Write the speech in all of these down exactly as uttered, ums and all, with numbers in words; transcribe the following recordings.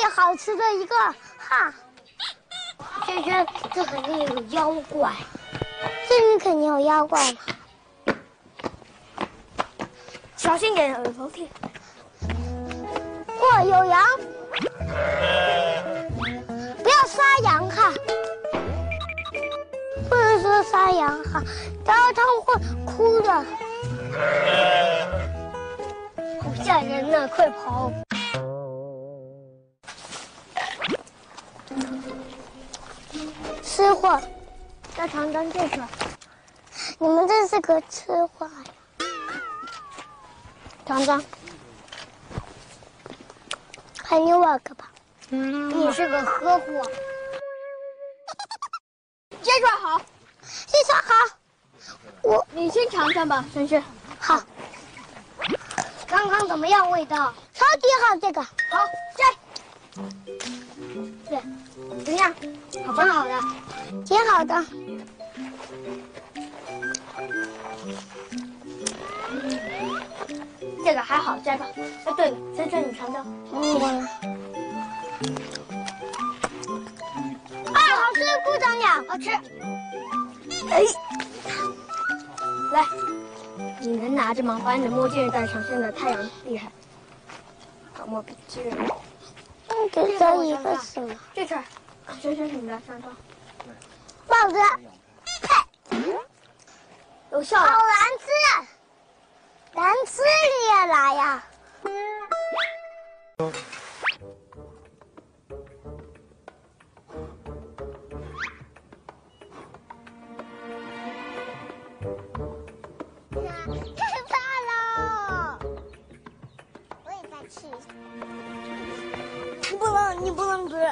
好吃的一个哈。轩轩，这肯定有妖怪，这里肯定有妖怪嘛。小心点，有楼梯。哇，有羊！不要杀羊哈，不能说杀羊哈，然后他们会哭的。好吓人呐！快跑！吃货，要尝尝这个。你们这是个吃货呀！尝尝。还有我个吧。你是个喝货。鸡爪好，鸡爪好。我你先尝尝吧，轩轩。好。刚刚怎么样味道？超级好，这个。好，这。对，怎么样？好不好的？挺好的。这个还好，摘吧。哎，对了，轩轩你尝尝。嗯。啊，好吃！鼓掌呀，好吃。哎，来，你能拿着吗？把你的墨镜戴上，现在太阳厉害。搞墨笔记。嗯，给这一个什么？这事儿，轩轩你来尝尝。帽子，呸，有效。好难吃，难吃你也来呀。太怕了！我也再吃一下。你不能，你不能吃。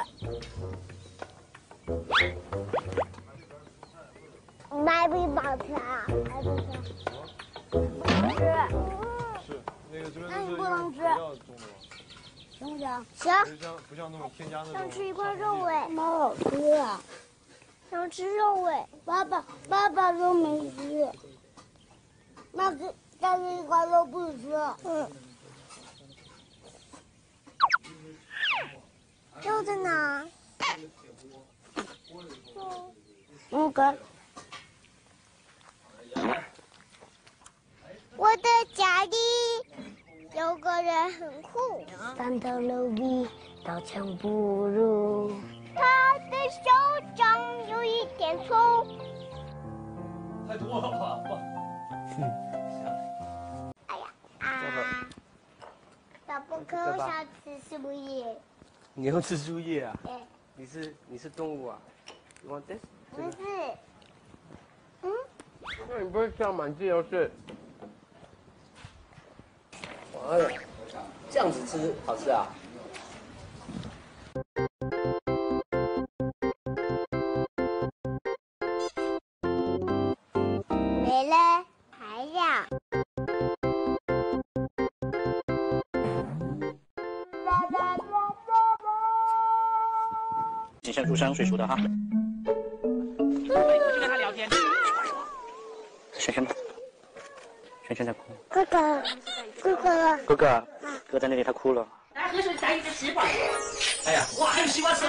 买不饱吃啊？买不吃。不能吃。 是那个这边那你不能吃。行不行？行。 不像不像那种添加那种。 想吃一块肉味，蛮好吃啊。想吃肉味，爸爸爸爸都没吃。那这但是一块肉不吃。嗯。肉在哪？嗯，哥。我的家里有个人很酷，三头六臂，刀枪不入。他的手掌有一点粗。 太多了吧？ 哎呀啊！小布克，我想吃树叶。 你要吃树叶啊？ 对。 你是你是动物啊 ？You want this？ 不是。嗯？ 那你不会想满自由是？哎呀，这样子吃好吃啊？ 没了，还要。 谨慎入乡随俗的哈。对，我就跟他聊天。轩轩吧，轩轩在哭。 哥哥，哥哥， 哥哥，哥在那里，他哭了。 大家喝水带一个西瓜。 哎呀，哇，还有西瓜吃！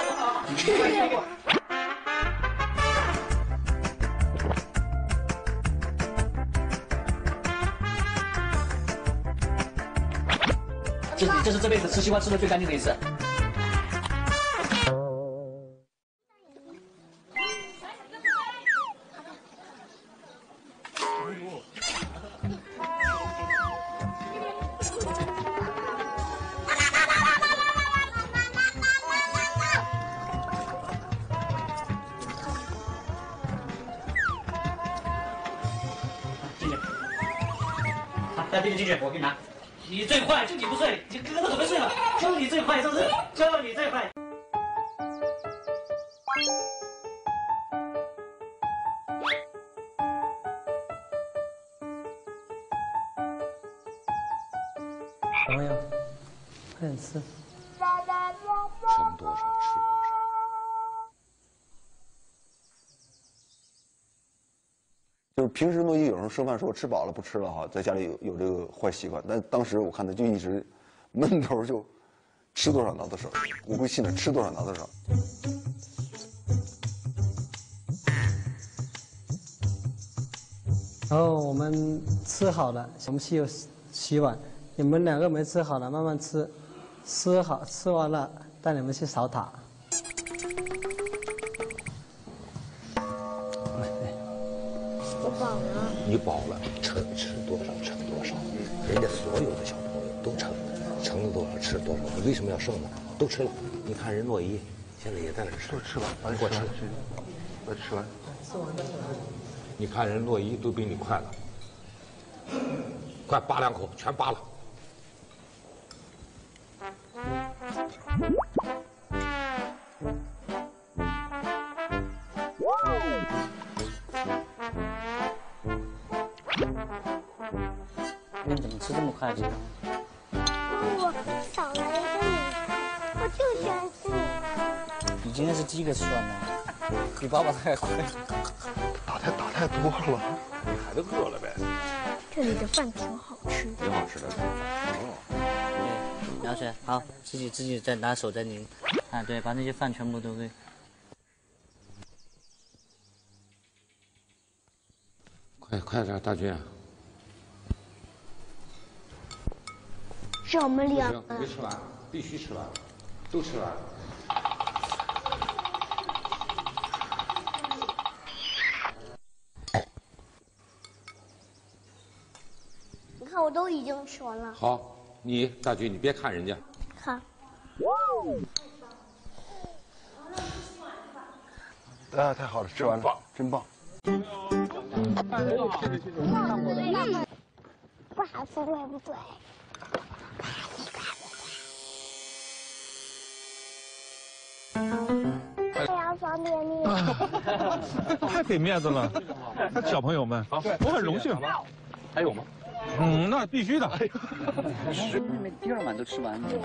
这这是这辈子吃西瓜吃的最干净的一次。带弟弟进去，我给你拿。你最快，就你不睡，你哥哥都准备睡了，就你最快，是不是？就你最快。 什么呀？快点吃。 盛多少吃多少。 就是平时诺伊有时候剩饭说吃饱了不吃了哈，在家里有有这个坏习惯，但当时我看他就一直闷头就吃多少拿多少，我会信的，吃多少拿多少。 然后我们吃好了，我们洗洗碗，你们两个没吃好了，慢慢吃，吃好吃完了带你们去扫塔。 我饱了。 你饱了，称吃多少称多少，人家所有的小朋友都称，称了多少吃多少，你为什么要剩呢？都吃了，你看人洛伊现在也在那吃，都吃吧，把你给我吃， 我吃完。 你看人洛伊都比你快了，快扒两口，全扒了。 你怎么吃这么快？这个？ 我少了一个你，我就喜欢吃你。 你今天是第一个吃完的，比爸爸还快。 打太打太多了， 孩子饿了呗。 这里的饭挺好吃的。 挺好吃的。 对，然后是好，自己自己再拿手再拧，啊，对，把那些饭全部都给。 快快点，大军。 是我们俩。 没吃完，必须吃完，都吃完。 你看，我都已经吃完了。 好，你大军，你别看人家。 好。 啊，太好了，吃完了，真棒。 不好吃，对不对？不要放面面。 太给面子了，小朋友们，我很荣幸。 还有吗？ 嗯，那必须的。 那没第二碗都吃完了。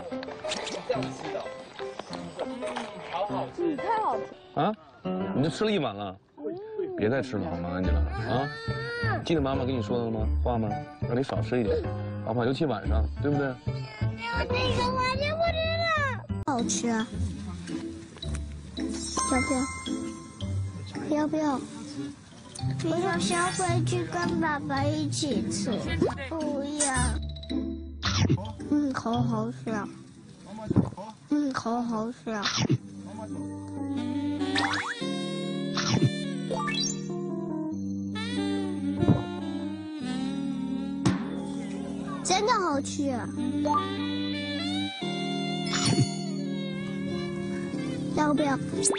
嗯，太好吃。 啊？你都吃了一碗了，别再吃了好吗，安吉拉？啊？记得妈妈跟你说的吗？话吗？让你少吃一点，好不好？尤其晚上，对不对？ 这个我就不吃了。好吃啊！要不要？要不要？我想想回去跟爸爸一起吃。不要。嗯，好好吃啊。嗯，好好吃啊。真的好吃啊。要不要？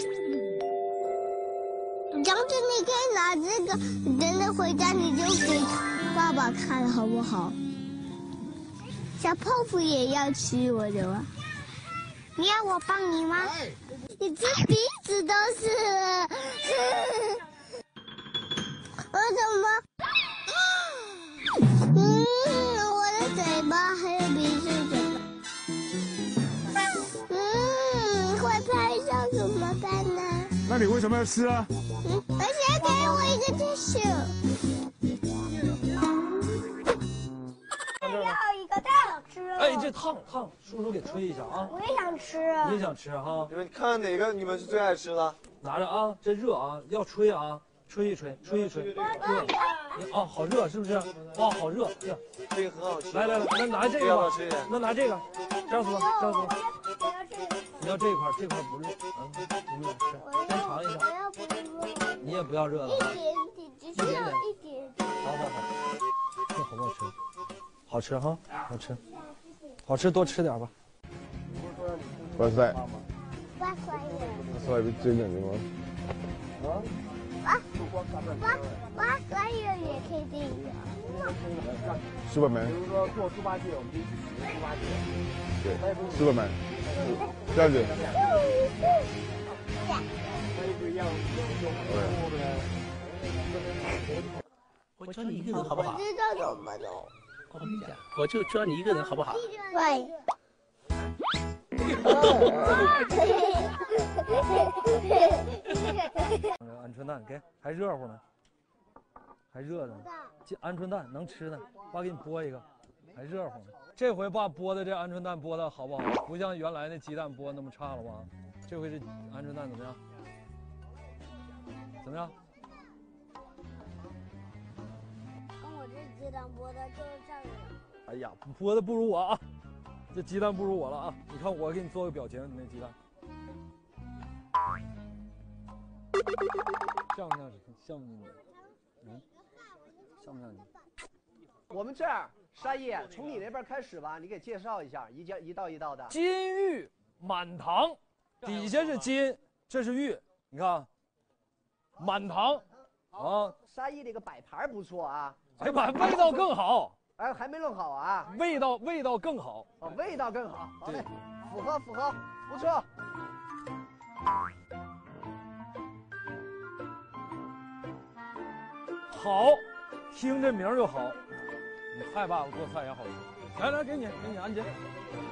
将军，你可以拿这个，等等回家你就给爸爸看，好不好？小泡芙也要吃我的吗？你要我帮你吗？你这鼻子都是，我怎么？嗯，我的嘴巴还有鼻子怎么？嗯，会拍照怎么办呢？ 那你为什么要吃啊？ 嗯，而且给我一个 tissue。要一个太好吃了。 哎，这烫烫，叔叔给吹一下啊！ 我也想吃。 你也想吃哈？ 你们看哪个你们是最爱吃的？ 拿着啊，这热啊，要吹啊，吹一吹，吹一吹，热。你啊，好热是不是？哇，好热！呀， 这个很好吃。 来来来，那拿这个吧，那拿这个，这样子吧，这样子吧。你要这一块，这块不热，嗯，不热吃，先尝一下。 我要不热。 你也不要热的啊。 一点点，只需要一点点。 好好好，这好不好吃？好吃哈，好吃，好吃多吃点吧。 哇塞， 哇塞！ 所以真的吗？ 哇哇哇塞也可以这个。 Superman。 比如说做猪八戒，我们就一起学猪八戒。 对 ，Superman。这样子。 我教你一个人好不好？ 知道怎么弄。 我跟你讲，我就教你一个人好不好？ 喂。 鹌鹑蛋给，还热乎呢，还热着呢。鹌鹑蛋能吃呢，爸给你剥一个，还热乎呢。 这回把剥的这鹌鹑蛋剥的好不好？不像原来那鸡蛋剥那么差了吧？这回这鹌鹑蛋怎么样？怎么样？ 跟我这鸡蛋剥的就是这样的。 哎呀，剥的不如我啊！这鸡蛋不如我了啊！你看我给你做个表情，你那鸡蛋像不像是？像不像你？嗯，像不像你？ 我们这儿，沙溢，从你那边开始吧，你给介绍一下，一件一道一道的。 金玉满堂，底下是金，这是玉，你看，满堂啊。 沙溢这个摆盘不错啊， 哎，把味道更好。 哎，还没弄好啊， 味道味道更好。 哦，味道更好，好嘞，符合符合，不错。 好，听这名儿就好。你害怕我做菜也好吃。来来，给你给你安姐。